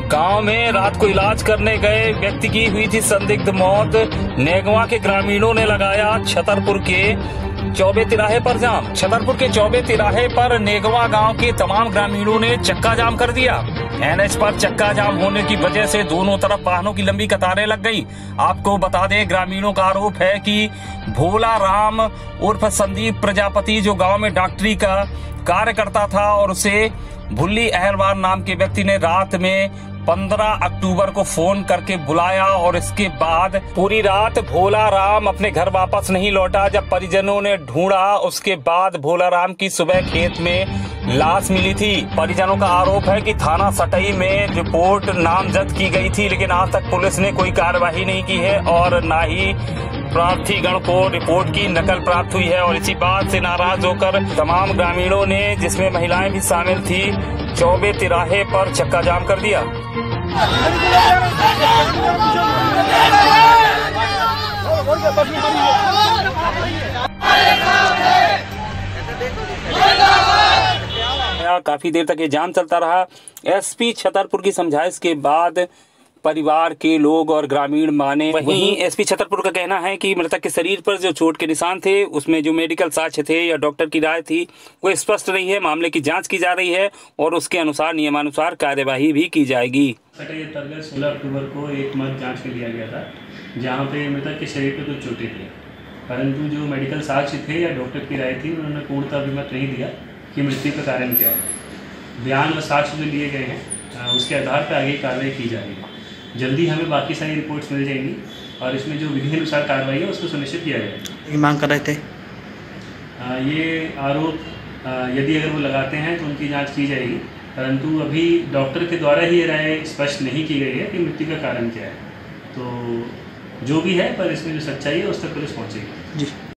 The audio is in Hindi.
गांव में रात को इलाज करने गए व्यक्ति की हुई थी संदिग्ध मौत। नेगवा के ग्रामीणों ने लगाया छतरपुर के चौबे तिराहे पर जाम। छतरपुर के चौबे तिराहे पर नेगवा गांव के तमाम ग्रामीणों ने चक्का जाम कर दिया। एनएच पर चक्का जाम होने की वजह से दोनों तरफ वाहनों की लंबी कतारें लग गई। आपको बता दें, ग्रामीणों का आरोप है कि भोला राम उर्फ संदीप प्रजापति, जो गांव में डॉक्टरी का कार्य करता था, और उसे भुल्ली अहलवार नाम के व्यक्ति ने रात में 15 अक्टूबर को फोन करके बुलाया, और इसके बाद पूरी रात भोला राम अपने घर वापस नहीं लौटा। जब परिजनों ने ढूंढा, उसके बाद भोला राम की सुबह खेत में लाश मिली थी। परिजनों का आरोप है कि थाना सटई में रिपोर्ट नामजद की गई थी, लेकिन आज तक पुलिस ने कोई कार्यवाही नहीं की है और न ही प्रार्थीगण को रिपोर्ट की नकल प्राप्त हुई है। और इसी बात से नाराज होकर तमाम ग्रामीणों ने, जिसमें महिलाएं भी शामिल थी, चौबे तिराहे पर चक्का जाम कर दिया। काफी देर तक ये जाम चलता रहा। एसपी छतरपुर की समझाइश के बाद परिवार के लोग और ग्रामीण माने। वहीं एसपी छतरपुर का कहना है कि मृतक के शरीर पर जो चोट के निशान थे, उसमें जो मेडिकल साक्ष्य थे या डॉक्टर की राय थी, वो स्पष्ट नहीं है। मामले की जांच की जा रही है और उसके अनुसार नियमानुसार कार्यवाही भी की जाएगी। 16 अक्टूबर को एक मत जांच में लिया गया था, जहां पे मृतक के शरीर पर कुछ चोटें थी, परंतु जो मेडिकल साक्ष्य थे या डॉक्टर की राय थी, उन्होंने पूर्णतः अभिमत नहीं दिया कि मृत्यु का कारण क्या है। बयान व साक्ष्य जो लिए गए हैं, उसके आधार पर आगे कार्रवाई की जा रही है। जल्दी हमें बाकी सारी रिपोर्ट्स मिल जाएंगी और इसमें जो विधि अनुसार कार्रवाई है उसको सुनिश्चित किया जाएगा। मांग कर रहे थे ये आरोप यदि अगर वो लगाते हैं तो उनकी जांच की जाएगी, परंतु अभी डॉक्टर के द्वारा ही ये राय स्पष्ट नहीं की गई है कि मृत्यु का कारण क्या है। तो जो भी है, पर इसमें जो सच्चाई है उस तक पुलिस पहुँचेगी। जी।